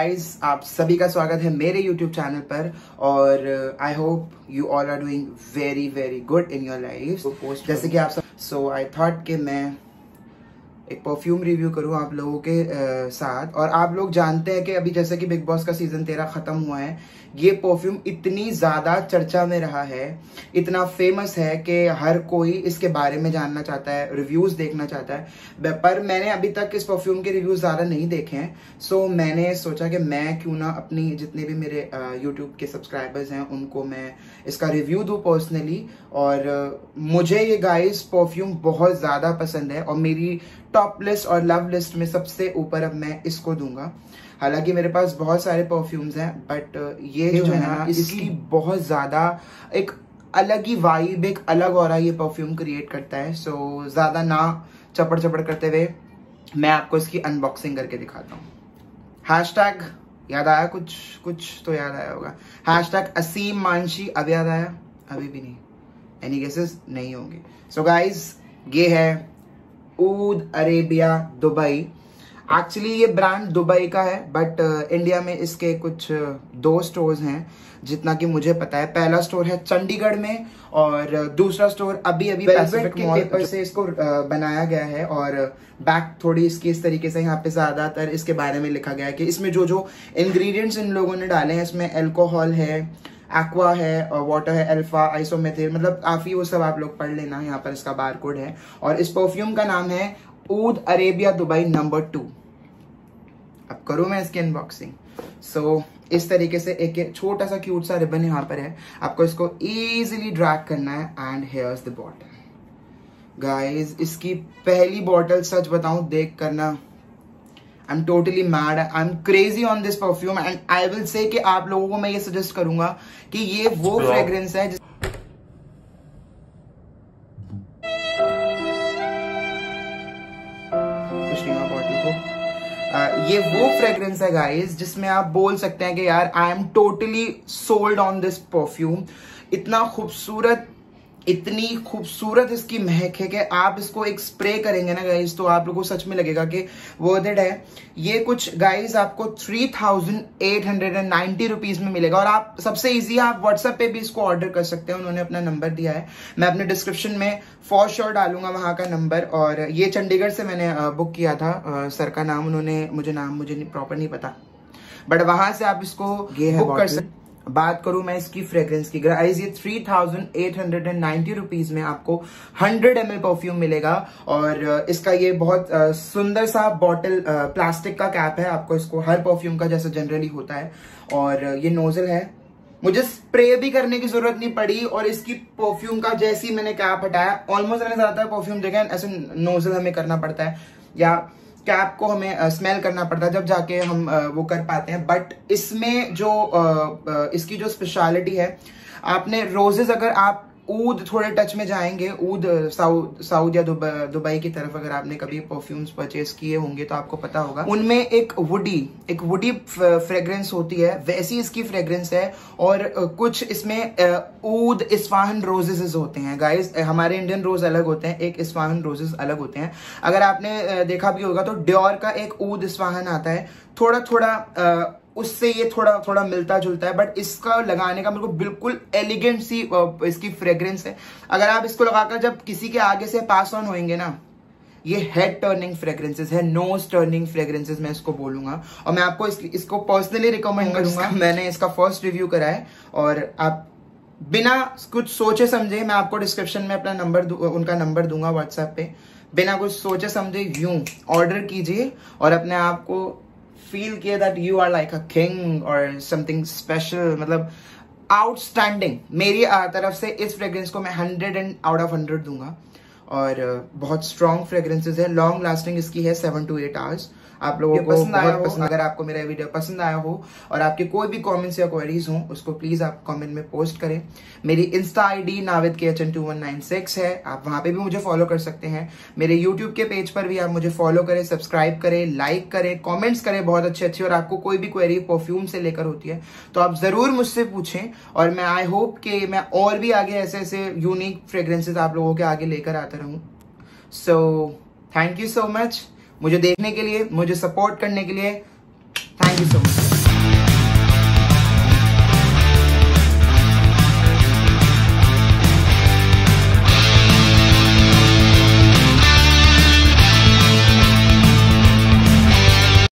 Guys, आप सभी का स्वागत है मेरे YouTube चैनल पर और I hope you all are doing very very good in your life. जैसे कि आप सब, सो आई थॉट कि मैं एक परफ्यूम रिव्यू करूं आप लोगों के साथ। और आप लोग जानते हैं कि अभी जैसे कि बिग बॉस का सीजन 13 खत्म हुआ है, ये परफ्यूम इतनी ज्यादा चर्चा में रहा है, इतना फेमस है कि हर कोई इसके बारे में जानना चाहता है, रिव्यूज देखना चाहता है। पर मैंने अभी तक इस परफ्यूम के रिव्यूज ज्यादा नहीं देखे हैं, सो मैंने सोचा कि मैं क्यों ना अपनी जितने भी मेरे यूट्यूब के सब्सक्राइबर्स हैं उनको मैं इसका रिव्यू दूं पर्सनली। और मुझे ये गाइस परफ्यूम बहुत ज्यादा पसंद है और मेरी टॉप लिस्ट और लव लिस्ट में सबसे ऊपर अब मैं इसको दूंगा। हालांकि मेरे पास बहुत सारे परफ्यूम्स हैं, बट ये जो है ना, इसकी बहुत ज्यादा एक अलग ही वाइब, एक अलग ऑरा ये परफ्यूम क्रिएट करता है। सो ज्यादा ना चपड़ चपड़ करते हुए मैं आपको इसकी अनबॉक्सिंग करके दिखाता हूँ। हैशटैग याद आया? कुछ तो याद आया होगा। हैशटैग असीम मानशी। अब याद आया? अभी भी नहीं। Any guesses? नहीं होंगे। सो गाइज, ये है ऊद अरेबिया दुबई। एक्चुअली ये ब्रांड दुबई का है, बट इंडिया में इसके कुछ 2 स्टोर्स हैं जितना कि मुझे पता है। पहला स्टोर है चंडीगढ़ में और दूसरा स्टोर अभी पैसिफिक के पेपर से इसको बनाया गया है। और बैक थोड़ी इसकी इस तरीके से, यहाँ पे ज्यादातर इसके बारे में लिखा गया है कि इसमें जो जो इंग्रेडिएंट्स इन लोगों ने डाले हैं, इसमें अल्कोहल है, एक्वा है और वाटर है, अल्फा आइसोमेथिल, मतलब काफी वो सब आप लोग पढ़ लेना। यहाँ पर इसका बारकोड है और इस परफ्यूम का नाम है ऊद अरेबिया दुबई नंबर 2। अब करूं मैं इसकी अनबॉक्सिंग। सो इस तरीके से एक छोटा सा क्यूट सा रिबन यहाँ पर है, आपको इसको इजीली ड्रैग करना है। And here's the bottle. Guys, इसकी पहली बॉटल सच बताऊं देख करना, I'm totally mad. I'm crazy on this perfume and I will say कि आप लोगों को मैं ये सजेस्ट करूंगा कि ये वो फ्रेग्रेंस है ये वो फ्रेग्रेंस है गाइस जिसमें आप बोल सकते हैं कि यार I am totally sold on this perfume. इतना खूबसूरत, इतनी खूबसूरत इसकी महक है कि आप इसको एक स्प्रे करेंगे ना गाइस, तो आप लोगों को सच में लगेगा कि वर्थ इट है। ये कुछ गाइस आपको 3890 रुपीज में मिलेगा और आप सबसे इजी आप व्हाट्सएप पे भी इसको ऑर्डर कर सकते हैं। उन्होंने अपना नंबर दिया है, मैं अपने डिस्क्रिप्शन में फॉर श्योर डालूंगा वहां का नंबर। और ये चंडीगढ़ से मैंने बुक किया था। सर का नाम उन्होंने, मुझे प्रॉपर नहीं पता, बट वहां से आप इसको बुक कर सकते। बात करूं मैं इसकी फ्रेग्रेंस की गाइस, ये 3890 रुपीज में आपको 100 ml परफ्यूम मिलेगा। और इसका ये बहुत सुंदर सा बॉटल, प्लास्टिक का कैप है। आपको इसको हर परफ्यूम का जैसा जनरली होता है। और ये नोजल है, मुझे स्प्रे भी करने की जरूरत नहीं पड़ी। और इसकी परफ्यूम का जैसे ही मैंने कैप हटाया, ऑलमोस्ट मैंने ज्यादातर परफ्यूम देखा ऐसे नोजल हमें करना पड़ता है या कैप को हमें स्मेल करना पड़ता है, जब जाके हम वो कर पाते हैं। बट इसमें जो इसकी जो स्पेशलिटी है, आपने रोजेस, अगर आप ऊद थोड़े टच में जाएंगे, ऊद साउथ या दुबई की तरफ अगर आपने कभी परफ्यूम्स परचेज किए होंगे तो आपको पता होगा, उनमें एक वुडी फ्रेग्रेंस होती है, वैसी इसकी फ्रेग्रेंस है। और कुछ इसमें ऊद इस्पाहन रोजेस होते हैं गाइस। हमारे इंडियन रोज अलग होते हैं, एक इस्पाहन रोजेस अलग होते हैं। अगर आपने देखा भी होगा तो डियोर का एक ऊद इस्पाहन आता है, थोड़ा उससे ये थोड़ा मिलता जुलता है, बट इसका लगाने का मेरे को बिल्कुल एलिगेंट सी इसकी फ्रेग्रेंस है। अगर आप इसको लगाकर जब किसी के आगे से पास ऑन होंगे ना, ये हेड टर्निंग फ्रेग्रेंसेस है, नोज टर्निंग फ्रेग्रेंसेस मैं इसको बोलूंगा। और मैं आपको इसको पर्सनली रिकमेंड करूंगा। मैंने इसका फर्स्ट रिव्यू करा है और आप बिना कुछ सोचे समझे, मैं आपको डिस्क्रिप्शन में अपना उनका नंबर दूंगा व्हाट्सएप पे, बिना कुछ सोचे समझे यूं ऑर्डर कीजिए और अपने आप को फील किया that you are like a king और समथिंग स्पेशल, मतलब आउटस्टैंडिंग। मेरी तरफ से इस फ्रेग्रेंस को मैं 100 आउट ऑफ 100 दूंगा। और बहुत स्ट्रॉन्ग फ्रेग्रेंसेस है, लॉन्ग लास्टिंग इसकी है 7 to 8 आवर्स। आप लोगों को पसंद आया हो, अगर आपको मेरा वीडियो पसंद आया हो और आपके कोई भी कमेंट्स या क्वेरीज हो, उसको प्लीज आप कमेंट में पोस्ट करें। मेरी इंस्टा आईडी navidkh2196 है, आप वहां पे भी मुझे फॉलो कर सकते हैं। मेरे यूट्यूब के पेज पर भी आप मुझे फॉलो करें, सब्सक्राइब करें, लाइक करें, कॉमेंट्स करें बहुत अच्छी। और आपको कोई भी क्वेरी परफ्यूम से लेकर होती है तो आप जरूर मुझसे पूछें। और मैं आई होप कि मैं और भी आगे ऐसे यूनिक फ्रेग्रेंसेस आप लोगों के आगे लेकर आता रहूं। So thank you so much मुझे देखने के लिए, मुझे सपोर्ट करने के लिए। Thank you so much.